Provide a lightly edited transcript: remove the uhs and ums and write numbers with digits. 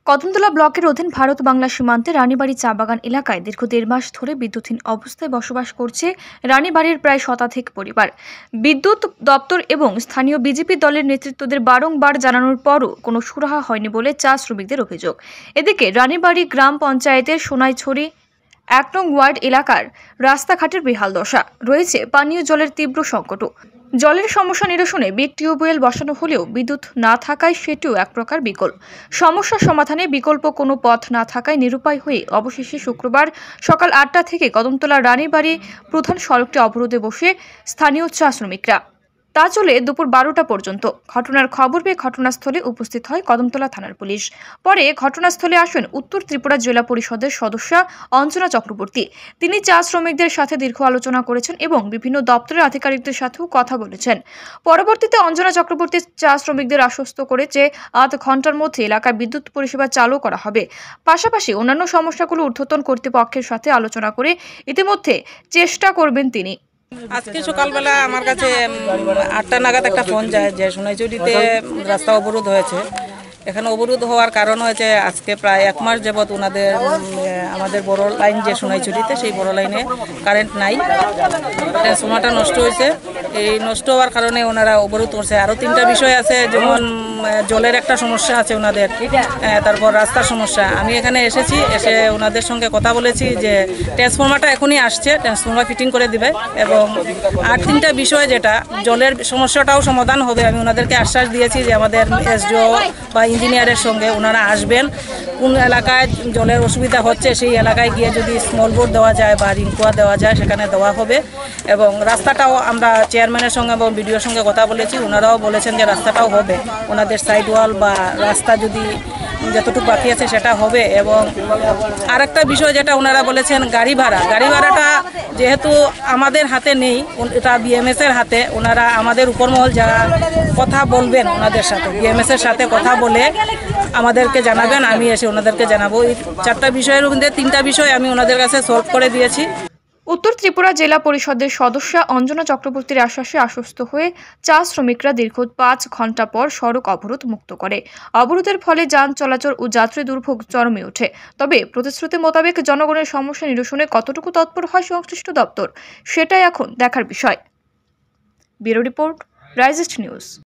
কদমতলা ব্লকের অধীন ভারত বাংলা সীমান্তে রানীবাড়ি চা বাগান এলাকায় দীর্ঘ 1.5 মাস ধরে বিদ্যুৎহীন অবস্থায় বসবাস করছে রানীবাড়ির প্রায় শতাধিক পরিবার। বিদ্যুৎ দপ্তর এবং স্থানীয় বিজেপি দলের নেতৃত্বদের বারংবার জানানোর পরও কোনো সুরাহা হয়নি বলে চা শ্রমিকদের অভিযোগ। এদিকে রানীবাড়ি গ্রাম পঞ্চায়েতের সোনাইছড়ি 1 নং ওয়ার্ড এলাকার রাস্তাঘাটের বেহাল দশা, রয়েছে পানীয় জলের তীব্র সংকটও। জলের সমস্যা নিরসনে বিগ টিউবওয়েল বসানো হলেও বিদ্যুৎ না থাকায় সেটিও এক প্রকার বিকল। সমস্যা সমাধানে বিকল্প কোনো পথ না থাকায় নিরুপায় হয়ে অবশেষে শুক্রবার সকাল 8টা থেকে কদমতলা রানীবাড়ি প্রধান সড়কটি অবরোধে বসে স্থানীয় চা শ্রমিকরা। তা চলে দুপুর 12টা পর্যন্ত। ঘটনার খবর পেয়ে ঘটনাস্থলে উপস্থিত হয় কদমতলা থানার পুলিশ। পরে ঘটনাস্থলে আসেন উত্তর ত্রিপুরা জেলা পরিষদের সদস্যা অঞ্জনা চক্রবর্তী। তিনি চা শ্রমিকদের সাথে দীর্ঘ আলোচনা করেছেন এবং বিভিন্ন দপ্তরের আধিকারিকদের সাথেও কথা বলেছেন। পরবর্তীতে অঞ্জনা চক্রবর্তী চা শ্রমিকদের আশ্বস্ত করে যে আধ ঘন্টার মধ্যে এলাকায় বিদ্যুৎ পরিষেবা চালু করা হবে। পাশাপাশি অন্যান্য সমস্যাগুলো ঊর্ধ্বতন কর্তৃপক্ষের সাথে আলোচনা করে ইতিমধ্যে চেষ্টা করবেন তিনি। আজকে সকালবেলা আমার কাছে 8টা নাগাদ একটা ফোন যায় যে সোনাইছড়িতে রাস্তা অবরোধ হয়েছে। এখানে অবরোধ হওয়ার কারণ হয়েছে আজকে প্রায় 1 মাস যাবৎ ওনাদের আমাদের বড় লাইন যে সোনাইছড়িতে সেই বড় লাইনে কারেন্ট নাই, ট্রান্সফরমারটা নষ্ট হয়েছে। এই নষ্ট হওয়ার কারণে ওনারা অবরোধ করছে। আরও 3টা বিষয় আছে, যেমন জলের একটা সমস্যা আছে ওনাদের, তারপর রাস্তার সমস্যা। আমি এখানে এসে ওনাদের সঙ্গে কথা বলেছি যে ট্রান্সফরমারটা এখনই আসছে, ট্রান্সফরমার ফিটিং করে দিবে এবং আর 3টা বিষয় যেটা জলের সমস্যাটাও সমাধান হবে। আমি ওনাদেরকে আশ্বাস দিয়েছি যে আমাদের এসডিও বা ইঞ্জিনিয়ারের সঙ্গে ওনারা আসবেন, কোন এলাকায় জলের অসুবিধা হচ্ছে সেই এলাকায় গিয়ে যদি স্মল বোর্ড দেওয়া যায় বা রিংকুয়া দেওয়া যায় সেখানে দেওয়া হবে। এবং রাস্তাটাও আমরা চেয়ারম্যানের সঙ্গে এবং বিডিওর সঙ্গে কথা বলেছি, ওনারাও বলেছেন যে রাস্তাটাও হবে, ওনাদের সাইড ওয়াল বা রাস্তা যদি যতটুকু বাকি আছে সেটা হবে। এবং আরেকটা বিষয় যেটা ওনারা বলেছেন গাড়ি ভাড়াটা যেহেতু আমাদের হাতে নেই, এটা বিএমএসের হাতে। ওনারা আমাদের উপরমহল যারা কথা বলবেন ওনাদের সাথে, বিএমএসের সাথে কথা বলে আমাদেরকে জানাবেন, আমি এসে ওনাদেরকে জানাবো। এই 4টা বিষয়ের মধ্যে 3টা বিষয় আমি ওনাদের কাছে সলভ করে দিয়েছি। উত্তর ত্রিপুরা জেলা পরিষদের সদস্যা অঞ্জনা চক্রবর্তীর আশ্বাসে আশ্বস্ত হয়ে চা শ্রমিকরা দীর্ঘ 5 ঘন্টা পর সড়ক অবরোধ মুক্ত করে। অবরোধের ফলে যান চলাচল ও যাত্রী দুর্ভোগ চরমে ওঠে। তবে প্রতিশ্রুতি মোতাবেক জনগণের সমস্যা নিরসনে কতটুকু তৎপর হয় সংশ্লিষ্ট দপ্তর, সেটাই এখন দেখার বিষয়। ব্যুরো রিপোর্ট, রাইজিস্ট নিউজ।